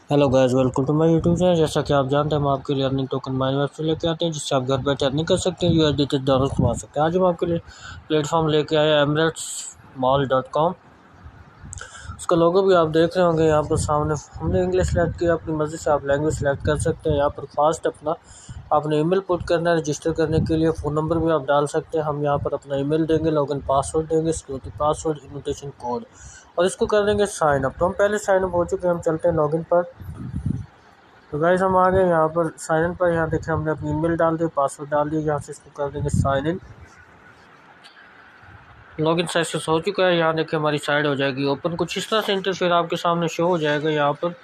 Hello guys, welcome to my YouTube channel. जैसा कि आप जानते हैं, हम आपके लिए अर्निंग टोकन माइन वेब से लेके आते हैं, जिससे आप घर बैठे अर्निंग कर सकते हैं, यूएसडीटी डॉलर कमा सकते हैं। आज हम आपके लिए प्लेटफॉर्म लेके आए emirates-mall.com। उसका लोगो भी आप देख रहे होंगे यहाँ पर सामने। हमने इंग्लिश सेलेक्ट किया, अपनी मर्जी से आप लैंग्वेज सेलेक्ट कर सकते हैं। यहाँ पर फास्ट अपना आपने ईमेल पुट करना है रजिस्टर करने के लिए। फ़ोन नंबर भी आप डाल सकते हैं। हम यहाँ पर अपना ईमेल देंगे, लॉगिन पासवर्ड देंगे, सिक्योरिटी पासवर्ड, इन्विटेशन कोड, और इसको कर देंगे साइन अप। तो हम पहले साइन अप हो चुके हैं, हम चलते हैं लॉगिन पर। तो गाइस हम आ गए यहाँ पर साइन इन पर। यहाँ देखें हमने अपनी ईमेल डाल दी, पासवर्ड डाल दिया। यहाँ से इसको कर देंगे साइन इन। लॉगिन सक्सेस हो चुका है। यहाँ देखें हमारी साइट हो जाएगी ओपन। कुछ इस तरह से इंटरफेस आपके सामने शो हो जाएगा। यहाँ पर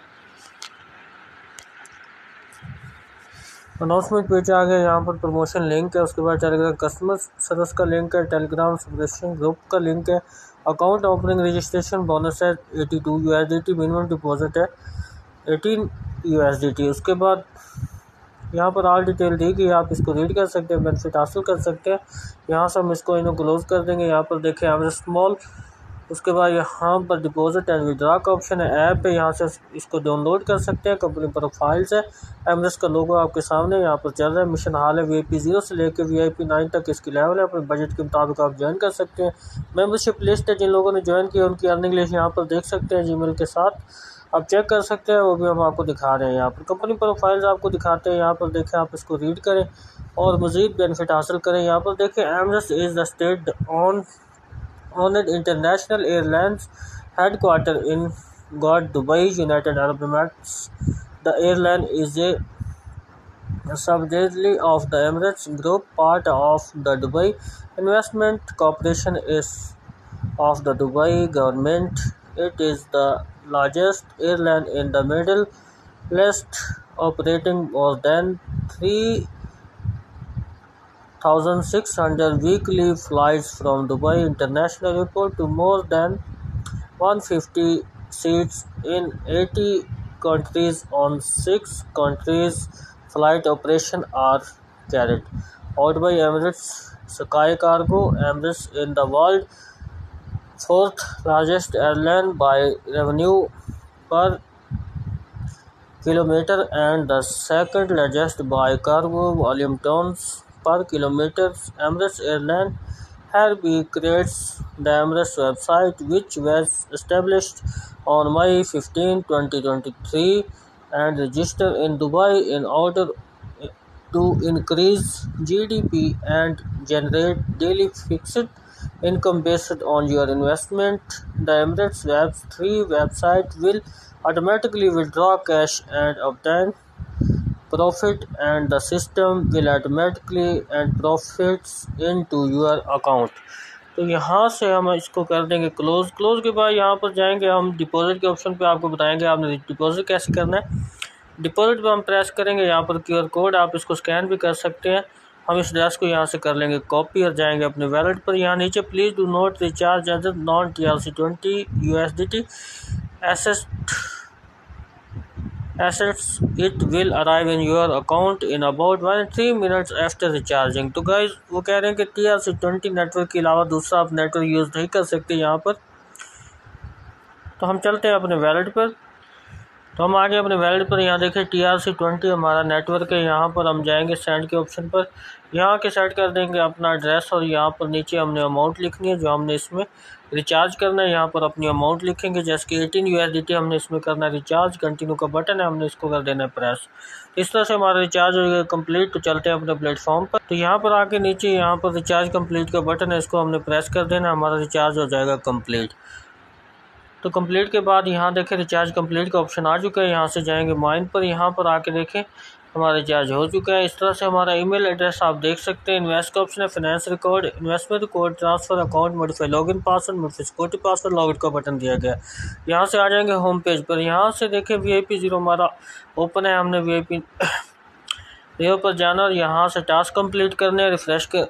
अनाउंसमेंट पेज आ गया। यहाँ पर प्रमोशन लिंक है, उसके बाद टेलीग्राम कस्टमर सर्विस का लिंक है, टेलीग्राम सब्सक्रिप्शन ग्रुप का लिंक है, अकाउंट ओपनिंग रजिस्ट्रेशन बोनस है 82 USDT, मिनिमम डिपॉजिट है 18 USDT। उसके बाद यहाँ पर ऑल डिटेल दी गई, आप इसको रीड कर सकते हैं, बेनिफिट हासिल कर सकते हैं। यहाँ से हम इसको क्लोज कर देंगे। यहाँ पर देखें एमरेस स्मॉल। उसके बाद यहाँ पर डिपॉजिट एंड विड्रॉ का ऑप्शन है, ऐप है, यहाँ से इसको डाउनलोड कर सकते हैं। कंपनी प्रोफाइल से एमरेस का लोगो आपके सामने यहाँ पर चल रहा है। मिशन हाल है VIP 0 से लेकर VIP 9 तक इसकी लेवल है। अपने बजट के मुताबिक आप ज्वाइन कर सकते हैं। मेंबरशिप लिस्ट है, जिन लोगों ने ज्वाइन किया उनकी अर्निंग लिस्ट यहाँ पर देख सकते हैं जीमेल के साथ। आप चेक कर सकते हैं, वो भी हम आपको दिखा रहे हैं। यहाँ पर कंपनी प्रोफाइल्स आपको दिखाते हैं। यहाँ पर देखें, आप इसको रीड करें और मज़ीद बेनिफिट हासिल करें। यहाँ पर देखें Emirates is the state owned international airlines headquartered in Dubai, United Arab Emirates. The airline is a subsidiary of the Emirates Group, part of the Dubai Investment Corporation is of the Dubai government. It is the largest airline in the Middle East, operating more than 3,600 weekly flights from Dubai International Airport to more than 150 seats in 80 countries. On 6 countries, flight operations are carried out by Emirates Sky Cargo. Emirates in the world fourth largest airline by revenue per kilometer and the second largest by cargo volume tons per kilometer. Emirates Airline Harbi creates the Emirates website, which was established on May 15, 2023 and registered in Dubai in order to increase GDP and generate daily fixed income based on your investment. The Emirates Web3 website will automatically withdraw cash and obtain profit, and the system will automatically and profits into your account. तो यहाँ से हम इसको कर देंगे close. Close के बाद यहाँ पर जाएंगे हम डिपॉजिट के ऑप्शन पे, आपको बताएंगे आपने डिपॉजिट कैसे करना है। डिपॉजिट पर हम प्रेस करेंगे। यहाँ पर QR कोड, आप इसको स्कैन भी कर सकते हैं। हम इस एड्रेस को यहाँ से कर लेंगे कॉपी और जाएंगे अपने वैलेट पर। यहाँ नीचे please do not recharge other non TRC20 USDT assets. It will arrive in your account in about 1-3 minutes after recharging. तो गाइस वो कह रहे हैं कि TRC20 नेटवर्क के अलावा दूसरा आप नेटवर्क यूज़ नहीं कर सकते यहाँ पर। तो हम चलते हैं अपने वैलेट पर। तो हम आगे अपने वैलेट पर, यहाँ देखें TRC20 हमारा नेटवर्क है। यहाँ पर हम जाएंगे सेंड के ऑप्शन पर, यहाँ के सेट कर देंगे अपना एड्रेस और यहाँ पर नीचे हमने अमाउंट लिखनी है जो हमने इसमें रिचार्ज करना है। यहाँ पर अपनी अमाउंट लिखेंगे, जैसे कि 18 USDT हमने इसमें करना है रिचार्ज। कंटिन्यू का बटन है, हमने इसको कर देना है प्रेस। इस तरह से हमारा रिचार्ज हो गया कम्प्लीट। तो चलते हैं अपने प्लेटफॉर्म पर। तो यहाँ पर आके नीचे यहाँ पर रिचार्ज कम्प्लीट का बटन है, इसको हमने प्रेस कर देना, हमारा रिचार्ज हो जाएगा कम्प्लीट। तो कंप्लीट के बाद यहाँ देखें रिचार्ज कंप्लीट का ऑप्शन आ चुका है। यहाँ से जाएंगे माइन पर, यहाँ पर आके देखें हमारा रिचार्ज हो चुका है। इस तरह से हमारा ईमेल एड्रेस आप देख सकते हैं। इन्वेस्ट का ऑप्शन है, finance record, investment record, transfer account, modify login password, modify security password, login का बटन दिया गया है। यहाँ से आ जाएंगे होम पेज पर। यहाँ से देखें VIP 0 हमारा ओपन है। हमने VIP 0 पर जाना और यहाँ से टास्क कंप्लीट करने, रिफ्रेश कर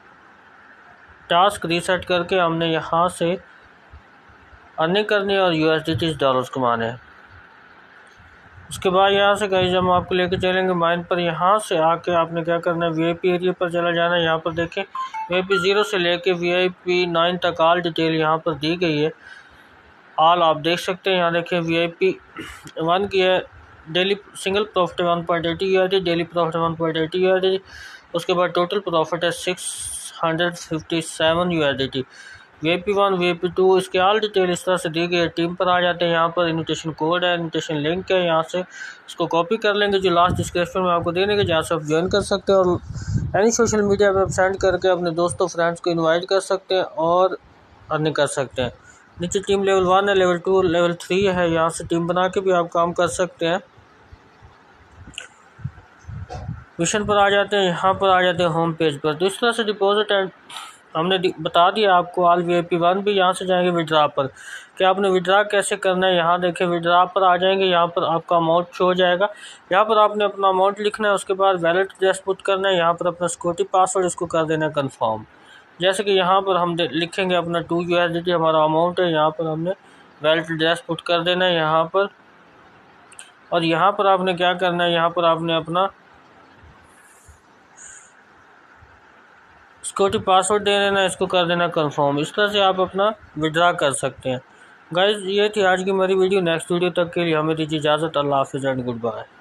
टास्क रीसेट करके हमने यहाँ से अर्निंग करनी है और USDT डॉलर्स कमाने हैं। उसके बाद यहाँ से गाइस हम आपको लेके चलेंगे माइन पर। यहाँ से आके आपने क्या करना है, VIP एरिया पर चला जाना है। यहाँ पर देखें VIP 0 से लेके VIP 9 तक ऑल डिटेल यहाँ पर दी गई है। ऑल आप देख सकते हैं। यहाँ देखें VIP 1 की है daily single profit 1.80 USD, daily profit 1.80 USD। उसके बाद टोटल प्रॉफिट है 657 USD। VIP1 VIP2 इसके ऑल डिटेल इस तरह से दी गई है। टीम पर आ जाते हैं, यहाँ पर इन्विटेशन कोड है, इन्विटेशन लिंक है, यहाँ से इसको कॉपी कर लेंगे जो लास्ट डिस्क्रिप्शन में आपको देने के, जहाँ से आप ज्वाइन कर सकते हैं और एनी सोशल मीडिया पर आप सेंड करके अपने दोस्तों फ्रेंड्स को इन्वाइट कर सकते हैं और अर्निंग कर सकते हैं। नीचे टीम लेवल 1 है, लेवल 2 लेवल 3 है, यहाँ से टीम बना के भी आप काम कर सकते हैं। मिशन पर आ जाते हैं, यहाँ पर आ जाते हैं होम पेज पर। तो इस तरह से डिपॉजिट एंड हमने बता दिया आपको। ऑल VIP1 भी यहाँ से जाएंगे विड्रा पर, कि आपने विड्रा कैसे करना है। यहाँ देखें विड्रा पर आ जाएंगे, यहाँ पर आपका अमाउंट शो हो जाएगा। यहाँ पर आपने अपना अमाउंट लिखना है, उसके बाद वैलेट एड्रेस पुट करना है, यहाँ पर अपना सिक्योरिटी पासवर्ड इसको कर देना है कन्फर्म। जैसे कि यहाँ पर हम लिखेंगे अपना 2 USD हमारा अमाउंट है, यहाँ पर हमने वैलेट एड्रेस पुट कर देना है यहाँ पर। और यहाँ पर आपने क्या करना है, यहाँ पर आपने अपना सिक्योरिटी पासवर्ड दे देना, इसको कर देना कंफर्म। इस तरह से आप अपना विड्रा कर सकते हैं। गाइज ये थी आज की मेरी वीडियो। नेक्स्ट वीडियो तक के लिए हमें दीजिए इजाज़त। अल्लाह हाफ़िज़ एंड गुड बाय।